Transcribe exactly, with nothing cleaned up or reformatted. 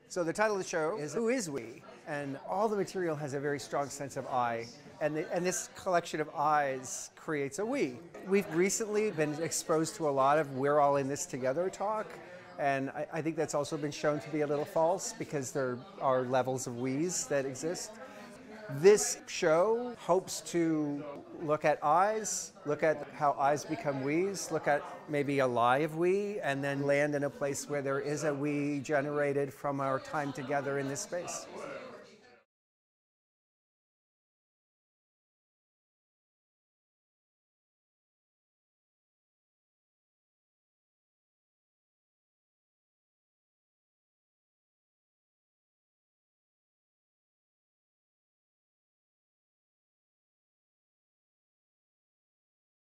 So the title of the show is Who is We? And all the material has a very strong sense of I. And, the, and this collection of I's creates a we. We've recently been exposed to a lot of we're all in this together talk. And I, I think that's also been shown to be a little false because there are levels of we's that exist. This show hopes to look at I's, look at how I's become we's, look at maybe a live we, and then land in a place where there is a we generated from our time together in this space.